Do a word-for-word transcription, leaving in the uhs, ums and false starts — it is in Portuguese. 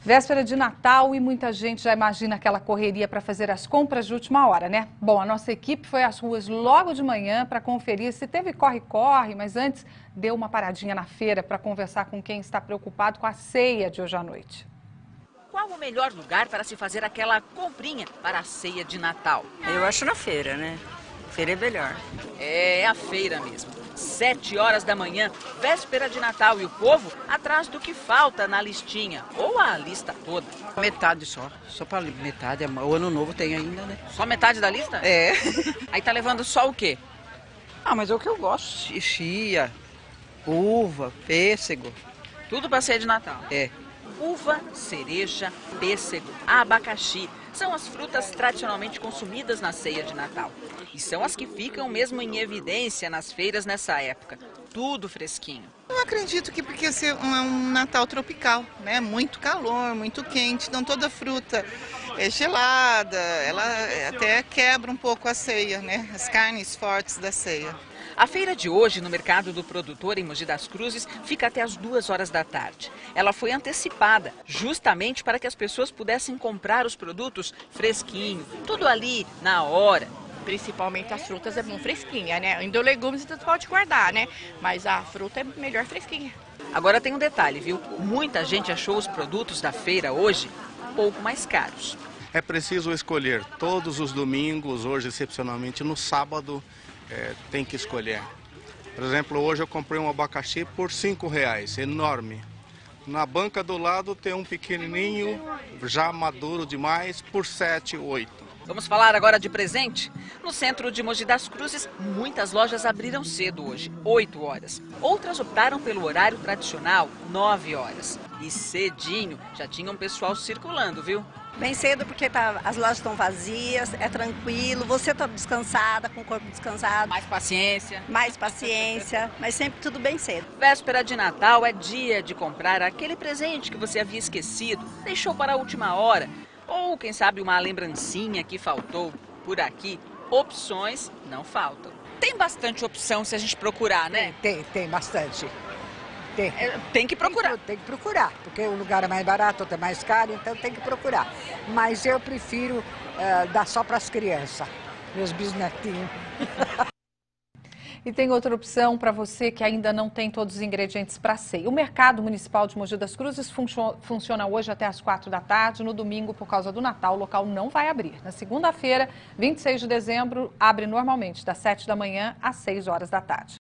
Véspera de Natal e muita gente já imagina aquela correria para fazer as compras de última hora, né? Bom, a nossa equipe foi às ruas logo de manhã para conferir se teve corre-corre, mas antes deu uma paradinha na feira para conversar com quem está preocupado com a ceia de hoje à noite. Qual o melhor lugar para se fazer aquela comprinha para a ceia de Natal? Eu acho na feira, né? Feira é melhor. É a feira mesmo. Sete horas da manhã, véspera de Natal, e o povo atrás do que falta na listinha, ou a lista toda. Metade só, só para metade, o ano novo tem ainda, né? Só metade da lista? É. Aí tá levando só o quê? Ah, mas é o que eu gosto, chia, uva, pêssego. Tudo para ceia de Natal? É. Uva, cereja, pêssego, abacaxi são as frutas tradicionalmente consumidas na ceia de Natal. E são as que ficam mesmo em evidência nas feiras nessa época. Tudo fresquinho. Eu acredito que porque ser um, um Natal tropical, né? Muito calor, muito quente, então toda fruta é gelada, ela até quebra um pouco a ceia, né? As carnes fortes da ceia. A feira de hoje, no Mercado do Produtor, em Mogi das Cruzes, fica até as duas horas da tarde. Ela foi antecipada, justamente para que as pessoas pudessem comprar os produtos fresquinho, tudo ali, na hora. Principalmente as frutas é bom fresquinha, né? Ainda legumes você pode guardar, né? Mas a fruta é melhor fresquinha. Agora tem um detalhe, viu? Muita gente achou os produtos da feira hoje um pouco mais caros. É preciso escolher todos os domingos, hoje excepcionalmente no sábado, é, tem que escolher. Por exemplo, hoje eu comprei um abacaxi por cinco reais, enorme. Na banca do lado tem um pequenininho, já maduro demais, por sete, oito. Vamos falar agora de presente? No centro de Mogi das Cruzes, muitas lojas abriram cedo hoje, oito horas. Outras optaram pelo horário tradicional, nove horas. E cedinho, já tinha um pessoal circulando, viu? Bem cedo porque tá, as lojas estão vazias, é tranquilo, você está descansada, com o corpo descansado. Mais paciência. Mais paciência, mas sempre tudo bem cedo. Véspera de Natal é dia de comprar aquele presente que você havia esquecido, deixou para a última hora. Ou, quem sabe, uma lembrancinha que faltou por aqui. Opções não faltam. Tem bastante opção se a gente procurar, né? Tem, tem, tem bastante. Tem. É, tem que procurar. Tem, tem que procurar, porque o lugar é mais barato, outro é mais caro, então tem que procurar. Mas eu prefiro uh, dar só para as crianças, meus bisnetinhos. E tem outra opção para você que ainda não tem todos os ingredientes para ceia. O Mercado Municipal de Mogi das Cruzes funciona hoje até às quatro da tarde. No domingo, por causa do Natal, o local não vai abrir. Na segunda-feira, vinte e seis de dezembro, abre normalmente das sete da manhã às seis horas da tarde.